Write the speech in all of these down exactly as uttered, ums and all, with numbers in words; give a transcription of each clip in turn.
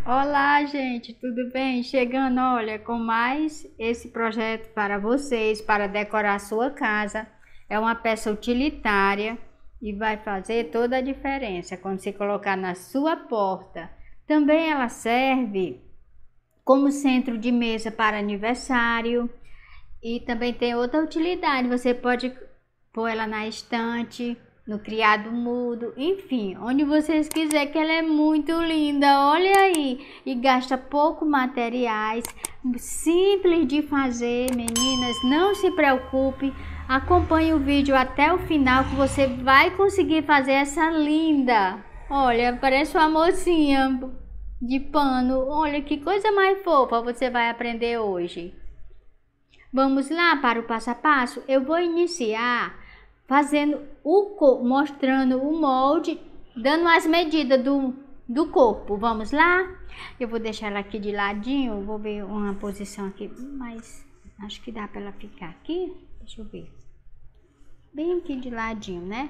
Olá, gente, tudo bem? Chegando, olha, com mais esse projeto para vocês, para decorar sua casa. É uma peça utilitária e vai fazer toda a diferença quando você colocar na sua porta. Também ela serve como centro de mesa para aniversário e também tem outra utilidade. Você pode pôr ela na estante, no criado mudo, enfim, onde vocês quiserem, que ela é muito linda, olha aí, e gasta pouco materiais, simples de fazer, meninas, não se preocupe, acompanhe o vídeo até o final que você vai conseguir fazer essa linda, olha, parece uma mocinha de pano, olha que coisa mais fofa você vai aprender hoje. Vamos lá para o passo a passo? Eu vou iniciar fazendo o mostrando o molde, dando as medidas do, do corpo. Vamos lá? Eu vou deixar ela aqui de ladinho, vou ver uma posição aqui, mas acho que dá para ela ficar aqui. Deixa eu ver. Bem aqui de ladinho, né?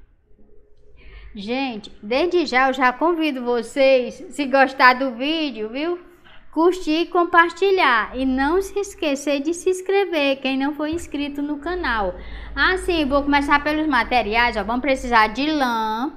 Gente, desde já eu já convido vocês, se gostar do vídeo, viu? Curtir e compartilhar, e não se esquecer de se inscrever quem não for inscrito no canal. Assim, vou começar pelos materiais, ó, vamos precisar de lã,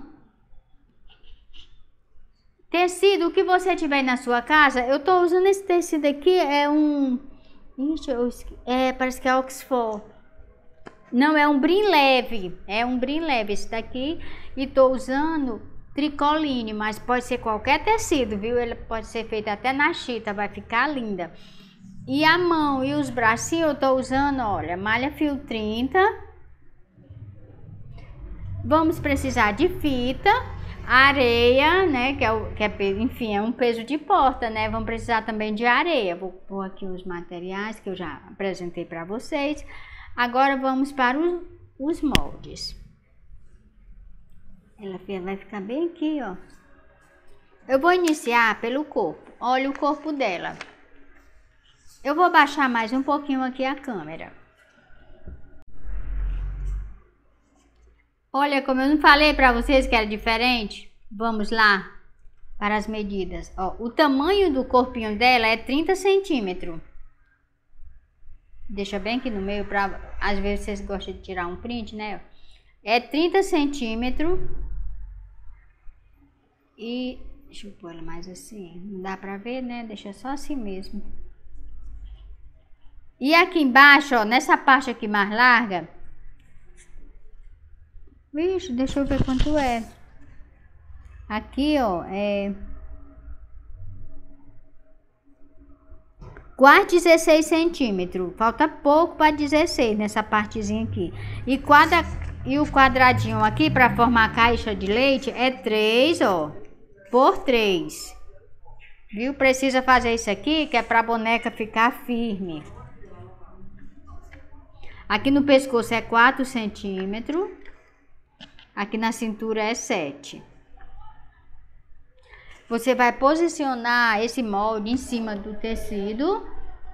tecido, o que você tiver na sua casa. Eu tô usando esse tecido aqui, é um, ixi, eu esque... é, parece que é Oxford, não, é um brim leve, é um brim leve esse daqui, e tô usando tricoline, mas pode ser qualquer tecido, viu? Ele pode ser feito até na chita, vai ficar linda. E a mão e os bracinhos eu tô usando, olha, malha fio trinta. Vamos precisar de fita, areia, né, que é, o, que é, enfim, é um peso de porta, né? Vamos precisar também de areia. Vou pôr aqui os materiais que eu já apresentei para vocês. Agora vamos para os, os moldes. Ela vai ficar bem aqui, ó. Eu vou iniciar pelo corpo. Olha o corpo dela. Eu vou baixar mais um pouquinho aqui a câmera. Olha, como eu não falei para vocês que era diferente. Vamos lá para as medidas. Ó, o tamanho do corpinho dela é trinta centímetros. Deixa bem aqui no meio, para às vezes vocês gostam de tirar um print, né? É trinta centímetros. E deixa eu pôr ela mais assim, não dá pra ver, né? Deixa só assim mesmo. E aqui embaixo, ó, nessa parte aqui mais larga, vixe, deixa eu ver quanto é. Aqui, ó, é quase dezesseis centímetros. Falta pouco para dezesseis nessa partezinha aqui. E, quadra, e o quadradinho aqui para formar a caixa de leite é três, ó. Por três, viu? Precisa fazer isso aqui, que é para a boneca ficar firme. Aqui no pescoço é quatro centímetros. Aqui na cintura é sete. Você vai posicionar esse molde em cima do tecido.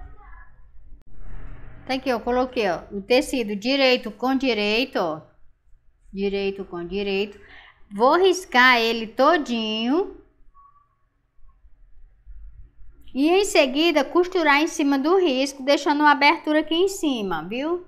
Tá aqui, ó, coloquei, ó, o tecido direito com direito, ó. Direito com direito. Vou riscar ele todinho e em seguida costurar em cima do risco, deixando uma abertura aqui em cima, viu?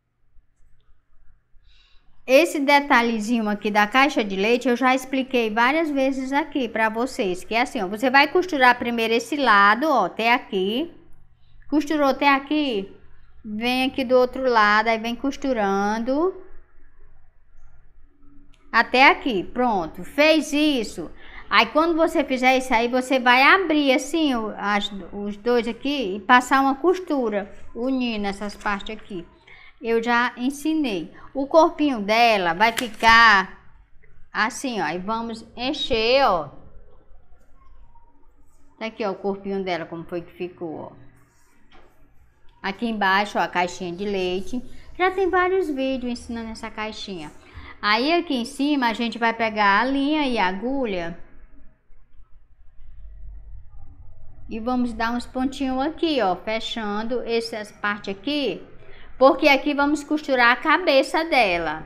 Esse detalhezinho aqui da caixa de leite eu já expliquei várias vezes aqui para vocês, que é assim, ó, você vai costurar primeiro esse lado, ó, até aqui. Costurou até aqui, vem aqui do outro lado, aí vem costurando até aqui, pronto. Fez isso, aí quando você fizer isso aí, você vai abrir assim as, os dois aqui e passar uma costura, unindo essas partes aqui. Eu já ensinei. O corpinho dela vai ficar assim, ó, e vamos encher, ó. Tá aqui, ó, o corpinho dela, como foi que ficou, ó. Aqui embaixo, ó, a caixinha de leite. Já tem vários vídeos ensinando essa caixinha. Aí aqui em cima a gente vai pegar a linha e a agulha e vamos dar uns pontinhos aqui, ó, fechando essas partes aqui, porque aqui vamos costurar a cabeça dela.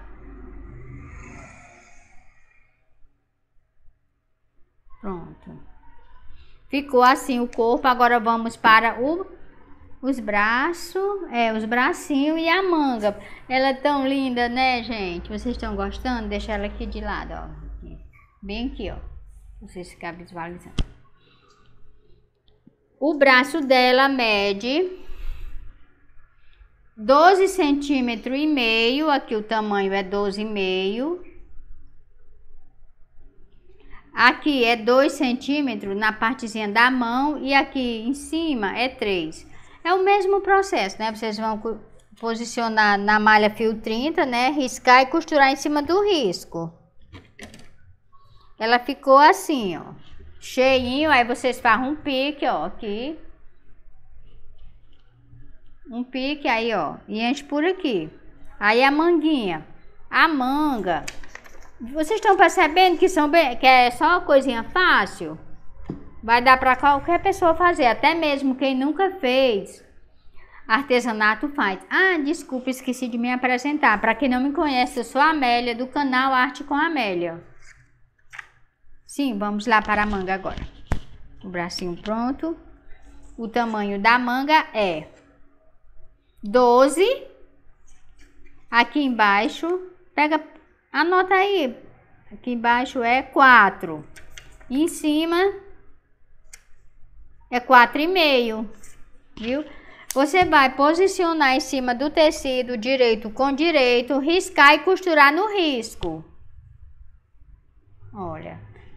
Pronto. Ficou assim o corpo. Agora vamos para o, os braços, é, os bracinhos e a manga. Ela é tão linda, né, gente? Vocês estão gostando? Deixa ela aqui de lado, ó. Bem aqui, ó. Vocês ficarem visualizando. O braço dela mede doze centímetros e meio. Aqui o tamanho é doze e meio. Aqui é dois centímetros na partezinha da mão e aqui em cima é três. É o mesmo processo, né? Vocês vão posicionar na malha fio trinta, né? Riscar e costurar em cima do risco. Ela ficou assim, ó, cheinho. Aí vocês fazem um pique, ó, aqui. Um pique aí, ó, e enche por aqui. Aí a manguinha. A manga... Vocês estão percebendo que, são bem, que é só coisinha fácil? Vai dar para qualquer pessoa fazer, até mesmo quem nunca fez artesanato faz. Ah, desculpa, esqueci de me apresentar. Para quem não me conhece, eu sou a Amélia, do canal Arte com Amélia. Sim, vamos lá para a manga agora. O bracinho pronto. O tamanho da manga é doze. Aqui embaixo, pega... Anota aí, aqui embaixo é quatro, em cima é quatro e meio, viu? Você vai posicionar em cima do tecido direito com direito, riscar e costurar no risco. Olha.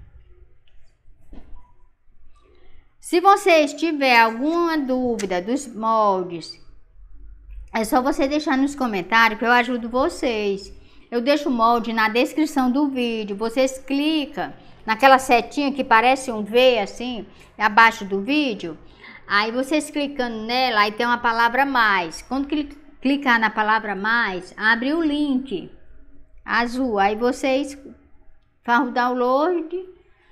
Se vocês tiver alguma dúvida dos moldes, é só você deixar nos comentários que eu ajudo vocês. Eu deixo o molde na descrição do vídeo. Vocês clicam naquela setinha que parece um V assim, abaixo do vídeo. Aí vocês clicando nela, aí tem uma palavra mais. Quando clicar na palavra mais, abre o link azul. Aí vocês fazem o download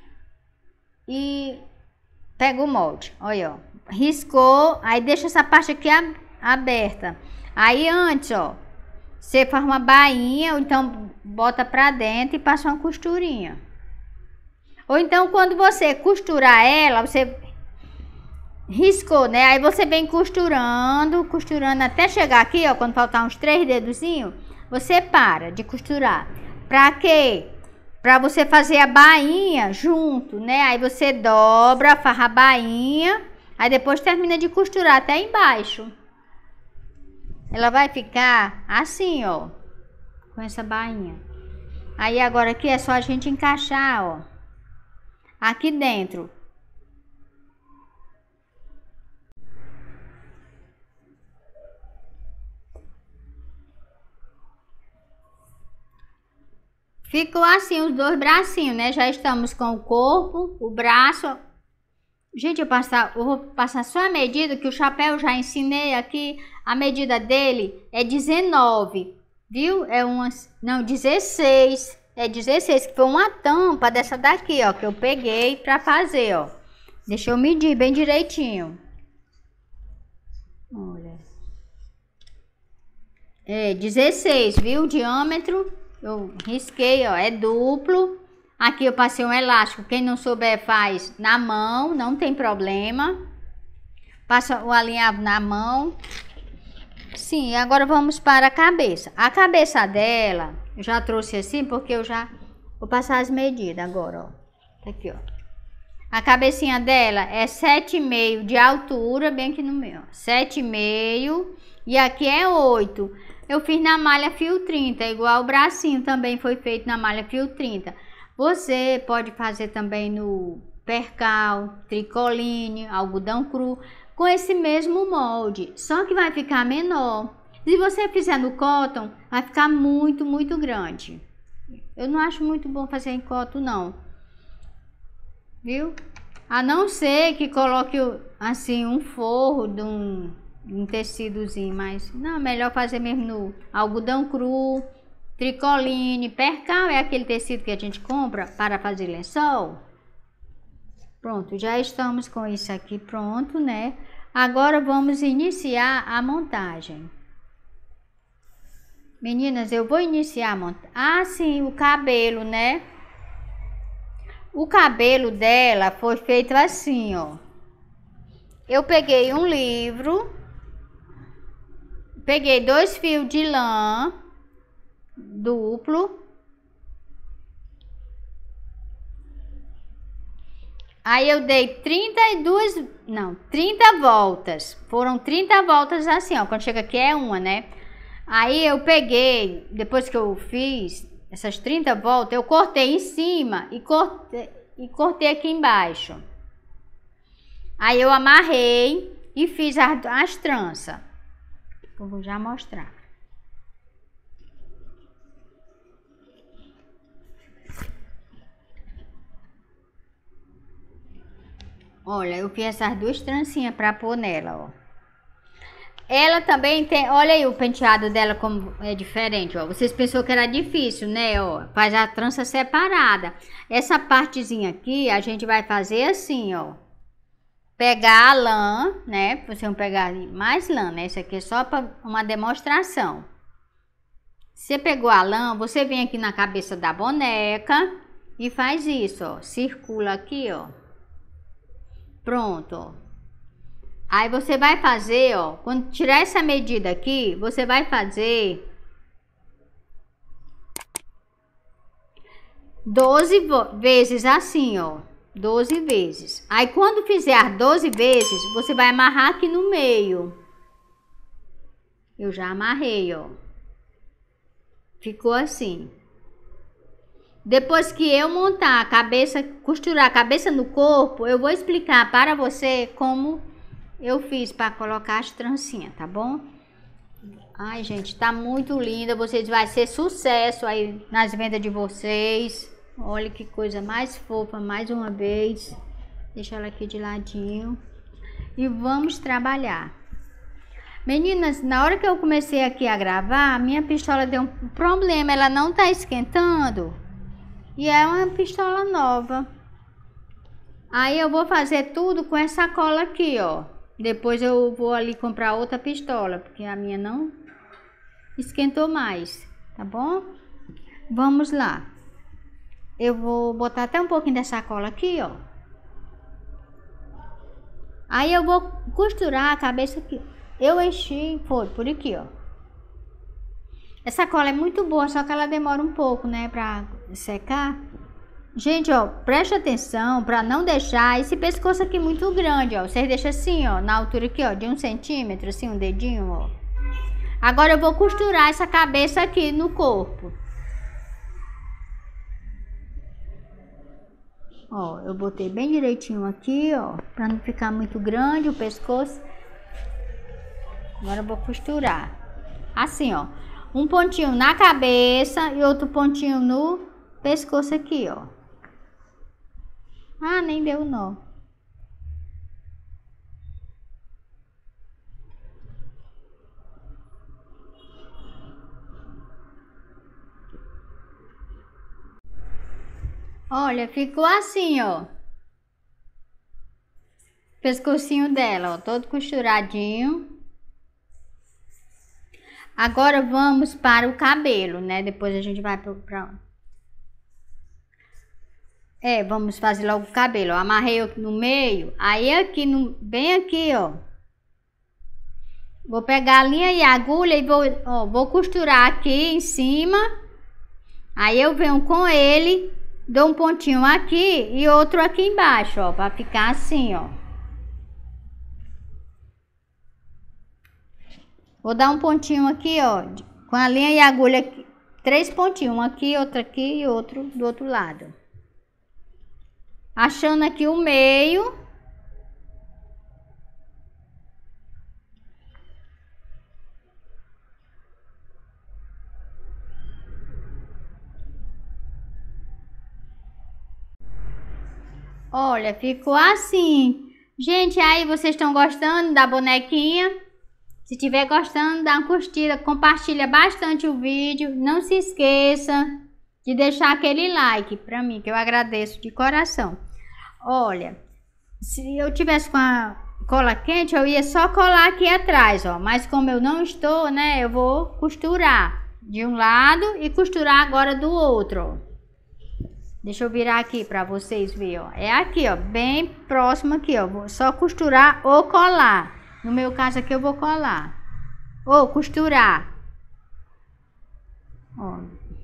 e pega o molde. Olha, ó. Riscou, aí deixa essa parte aqui aberta. Aí antes, ó, você faz uma bainha, ou então bota pra dentro e passa uma costurinha. Ou então quando você costurar ela, você riscou, né? Aí você vem costurando, costurando até chegar aqui, ó, quando faltar uns três dedozinhos, você para de costurar. Pra quê? Pra você fazer a bainha junto, né? Aí você dobra, faz a bainha, aí depois termina de costurar até embaixo. Ela vai ficar assim, ó, com essa bainha. Aí agora aqui é só a gente encaixar, ó, aqui dentro. Ficou assim os dois bracinhos, né? Já estamos com o corpo, o braço. Gente, eu, passar, eu vou passar só a medida, que o chapéu já ensinei aqui. A medida dele é dezenove, viu? É umas, não, dezesseis. É dezesseis, que foi uma tampa dessa daqui, ó, que eu peguei pra fazer, ó. Deixa eu medir bem direitinho. Olha. É dezesseis, viu? O diâmetro, eu risquei, ó, é duplo. Aqui eu passei um elástico, quem não souber faz na mão, não tem problema. Passa o alinhavo na mão. Sim, agora vamos para a cabeça. A cabeça dela, eu já trouxe assim, porque eu já vou passar as medidas agora, ó. Aqui, ó. A cabecinha dela é sete e meio de altura, bem aqui no meio, ó. sete e meio e aqui é oito. Eu fiz na malha fio trinta, igual o bracinho também foi feito na malha fio trinta. Você pode fazer também no percal, tricoline, algodão cru, com esse mesmo molde, só que vai ficar menor. Se você fizer no cotton, vai ficar muito, muito grande. Eu não acho muito bom fazer em cotton, não. Viu? A não ser que coloque, assim, um forro de um, um tecidozinho, mas não, melhor fazer mesmo no algodão cru, tricoline. Percal é aquele tecido que a gente compra para fazer lençol. Pronto, já estamos com isso aqui pronto, né? Agora vamos iniciar a montagem. Meninas, eu vou iniciar a montagem. Ah, sim, o cabelo, né? O cabelo dela foi feito assim, ó. Eu peguei um livro, peguei dois fios de lã duplo. Aí eu dei trinta e duas, não, trinta voltas. Foram trinta voltas assim, ó. Quando chega aqui é uma, né? Aí eu peguei, depois que eu fiz essas trinta voltas, eu cortei em cima e cortei, e cortei aqui embaixo. Aí eu amarrei e fiz as, as tranças. Eu vou já mostrar. Olha, eu fiz essas duas trancinhas pra pôr nela, ó. Ela também tem, olha aí o penteado dela como é diferente, ó. Vocês pensou que era difícil, né, ó. Faz a trança separada. Essa partezinha aqui, a gente vai fazer assim, ó. Pegar a lã, né, vocês vão pegar mais lã, né. Isso aqui é só para uma demonstração. Você pegou a lã, você vem aqui na cabeça da boneca e faz isso, ó. Circula aqui, ó. Pronto, ó. Aí você vai fazer, ó, quando tirar essa medida aqui, você vai fazer doze vezes assim, ó, doze vezes. Aí quando fizer doze vezes, você vai amarrar aqui no meio. Eu já amarrei, ó. Ficou assim. Depois que eu montar a cabeça, costurar a cabeça no corpo, eu vou explicar para você como eu fiz para colocar as trancinhas, tá bom? Ai, gente, tá muito linda. Vocês vai ser sucesso aí nas vendas de vocês. Olha que coisa mais fofa, mais uma vez. Deixa ela aqui de ladinho. E vamos trabalhar. Meninas, na hora que eu comecei aqui a gravar, a minha pistola deu um problema. Ela não tá esquentando. E é uma pistola nova. Aí eu vou fazer tudo com essa cola aqui, ó. Depois eu vou ali comprar outra pistola, porque a minha não esquentou mais, tá bom? Vamos lá. Eu vou botar até um pouquinho dessa cola aqui, ó. Aí eu vou costurar a cabeça aqui. Eu enchi, foi por aqui, ó. Essa cola é muito boa, só que ela demora um pouco, né, pra secar. Gente, ó, preste atenção pra não deixar esse pescoço aqui muito grande, ó. Vocês deixam assim, ó, na altura aqui, ó, de um centímetro, assim, um dedinho, ó. Agora eu vou costurar essa cabeça aqui no corpo. Ó, eu botei bem direitinho aqui, ó, pra não ficar muito grande o pescoço. Agora eu vou costurar. Assim, ó. Um pontinho na cabeça e outro pontinho no pescoço aqui, ó. Ah, nem deu nó. Olha, ficou assim, ó. Pescocinho dela, ó, todo costuradinho. Agora vamos para o cabelo, né? Depois a gente vai para... É, vamos fazer logo o cabelo. Eu amarrei aqui no meio. Aí aqui, no... bem aqui, ó. Vou pegar a linha e a agulha e vou, ó, vou costurar aqui em cima. Aí eu venho com ele, dou um pontinho aqui e outro aqui embaixo, ó. Pra ficar assim, ó. Vou dar um pontinho aqui, ó, com a linha e a agulha aqui, três pontinhos, um aqui, outro aqui e outro do outro lado. Achando aqui o meio. Olha, ficou assim. Gente, aí vocês estão gostando da bonequinha? Se estiver gostando, dá uma curtida, compartilha bastante o vídeo. Não se esqueça de deixar aquele like para mim, que eu agradeço de coração. Olha, se eu tivesse com a cola quente, eu ia só colar aqui atrás, ó. Mas como eu não estou, né, eu vou costurar de um lado e costurar agora do outro, ó. Deixa eu virar aqui pra vocês verem, ó. É aqui, ó, bem próximo aqui, ó. Vou só costurar ou colar. No meu caso aqui eu vou colar. Ou costurar. Ó.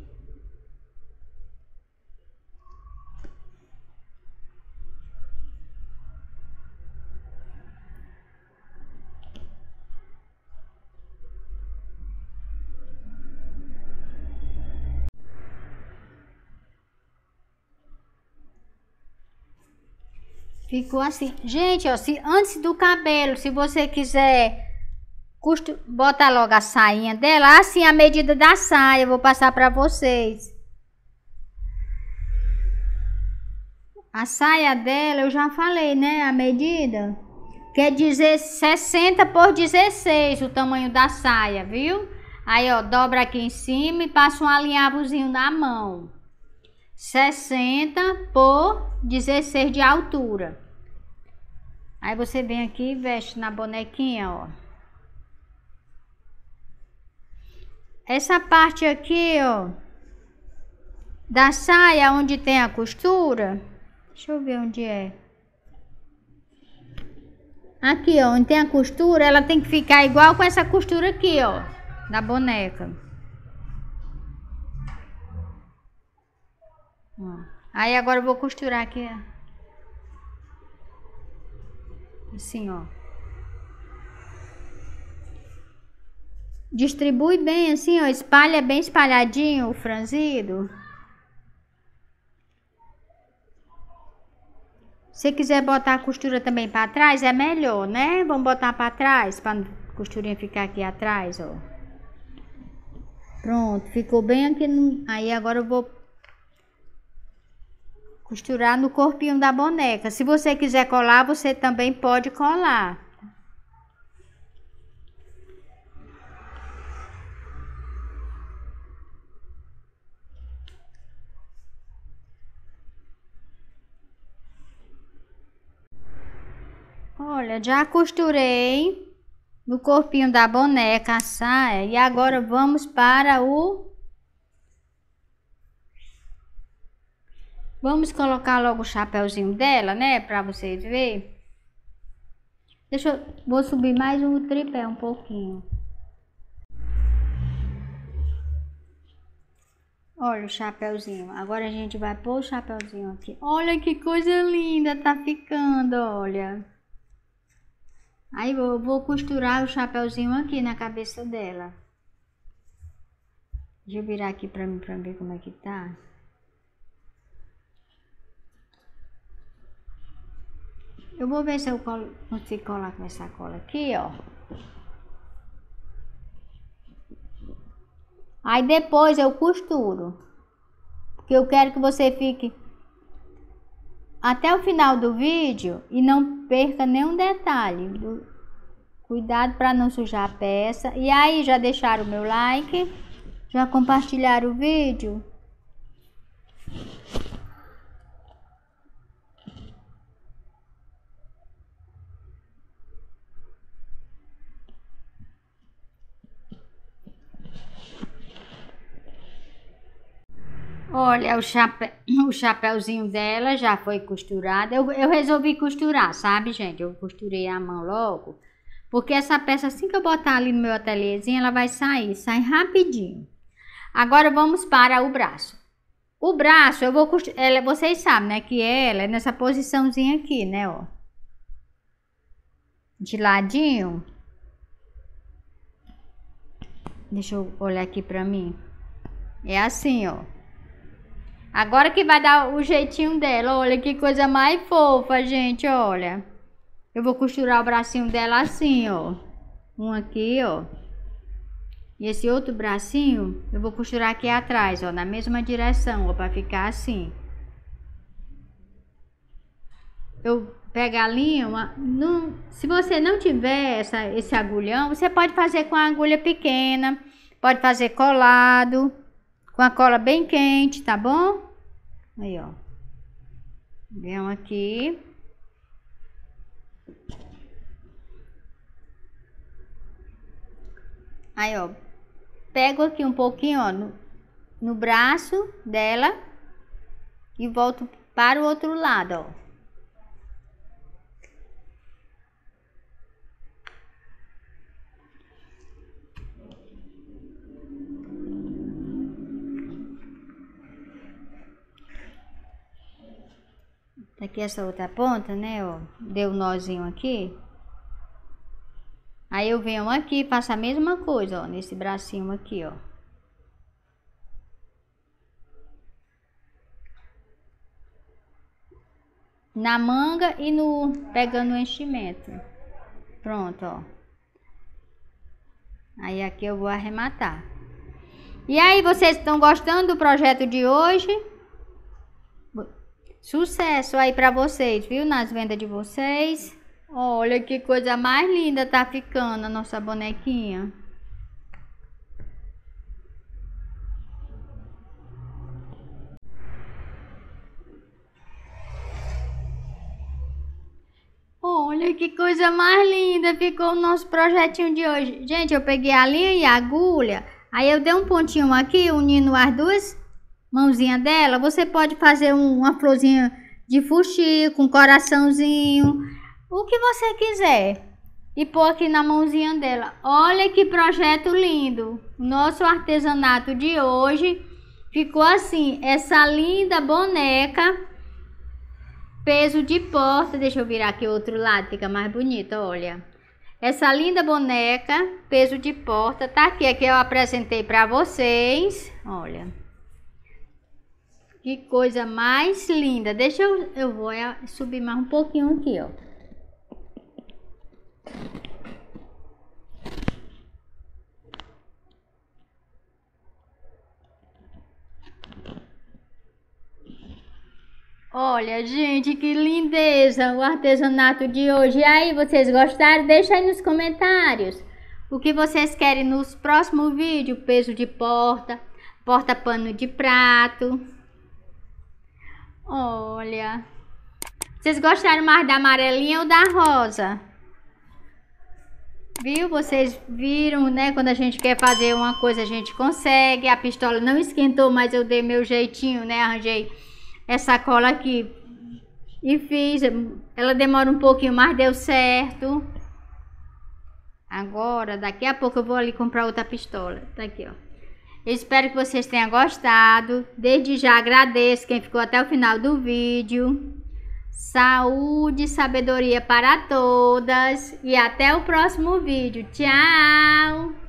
Ficou assim. Gente, ó, se, antes do cabelo, se você quiser costu, botar logo a sainha dela, assim a medida da saia, eu vou passar pra vocês. A saia dela, eu já falei, né, a medida. Quer dizer sessenta por dezesseis o tamanho da saia, viu? Aí, ó, dobra aqui em cima e passa um alinhavozinho na mão. sessenta por dezesseis de altura. Aí você vem aqui e veste na bonequinha, ó. Essa parte aqui, ó, da saia onde tem a costura. Deixa eu ver onde é. Aqui, ó, onde tem a costura, ela tem que ficar igual com essa costura aqui, ó, da boneca. Ó. Aí agora eu vou costurar aqui, ó. Assim, ó. Distribui bem assim, ó, espalha bem espalhadinho o franzido. Se quiser botar a costura também para trás, é melhor, né? Vamos botar para trás, para a costurinha ficar aqui atrás, ó. Pronto, ficou bem aqui no... Aí agora eu vou costurar no corpinho da boneca. Se você quiser colar, você também pode colar. Olha, já costurei no corpinho da boneca a saia e agora vamos para o... Vamos colocar logo o chapéuzinho dela, né, para vocês verem. Deixa eu... Vou subir mais um tripé um pouquinho. Olha o chapéuzinho. Agora a gente vai pôr o chapéuzinho aqui. Olha que coisa linda tá ficando, olha. Aí eu vou costurar o chapéuzinho aqui na cabeça dela. Deixa eu virar aqui pra mim, pra ver como é que tá. Eu vou ver se eu colo, consigo colar com essa cola aqui, ó. Aí depois eu costuro. Porque eu quero que você fique até o final do vídeo e não perca nenhum detalhe. Cuidado para não sujar a peça. E aí, já deixaram o meu like? Já compartilharam o vídeo? Olha, o, chape... o chapéuzinho dela já foi costurado. Eu, eu resolvi costurar, sabe, gente? Eu costurei a mão logo. Porque essa peça, assim que eu botar ali no meu ateliêzinho, ela vai sair. Sai rapidinho. Agora vamos para o braço. O braço, eu vou costurar... Ela, vocês sabem, né? Que ela é nessa posiçãozinha aqui, né? Ó. De ladinho. Deixa eu olhar aqui pra mim. É assim, ó. Agora que vai dar o jeitinho dela. Olha que coisa mais fofa, gente, olha. Eu vou costurar o bracinho dela assim, ó. Um aqui, ó. E esse outro bracinho, eu vou costurar aqui atrás, ó. Na mesma direção, ó. Pra ficar assim. Eu pego a linha, uma, não, se você não tiver essa, esse agulhão, você pode fazer com a agulha pequena. Pode fazer colado. Com a cola bem quente, tá bom? Aí, ó. Venham aqui. Aí, ó. Pego aqui um pouquinho, ó, no, no braço dela. e volto para o outro lado, ó. Aqui essa outra ponta, né, ó, deu um nozinho aqui. Aí eu venho aqui e faço a mesma coisa, ó, nesse bracinho aqui, ó. Na manga e no pegando o enchimento. Pronto, ó. Aí aqui eu vou arrematar. E aí, vocês estão gostando do projeto de hoje? Sucesso aí pra vocês, viu? Nas vendas de vocês. Olha que coisa mais linda tá ficando a nossa bonequinha. Olha que coisa mais linda ficou o nosso projetinho de hoje. Gente, eu peguei a linha e a agulha. Aí eu dei um pontinho aqui, unindo as duas mãozinhas dela. Você pode fazer um, uma florzinha de fuxico, com um coraçãozinho, o que você quiser. E pôr aqui na mãozinha dela. Olha que projeto lindo. Nosso artesanato de hoje ficou assim, essa linda boneca. Peso de porta, deixa eu virar aqui o outro lado, fica mais bonito, olha. Essa linda boneca, peso de porta, tá aqui, aqui eu apresentei pra vocês, olha. Que coisa mais linda. Deixa eu, eu vou subir mais um pouquinho aqui, ó. Olha, gente, que lindeza o artesanato de hoje. E aí, vocês gostaram? Deixa aí nos comentários o que vocês querem nos próximos vídeos. Peso de porta, porta-pano de prato. Olha. Vocês gostaram mais da amarelinha ou da rosa? Viu? Vocês viram, né? Quando a gente quer fazer uma coisa, a gente consegue. A pistola não esquentou, mas eu dei meu jeitinho, né? Arranjei essa cola aqui e fiz. Ela demora um pouquinho, mas deu certo. Agora, daqui a pouco eu vou ali comprar outra pistola. Tá aqui, ó. Eu espero que vocês tenham gostado. Desde já agradeço quem ficou até o final do vídeo. Saúde e sabedoria para todas. E até o próximo vídeo. Tchau!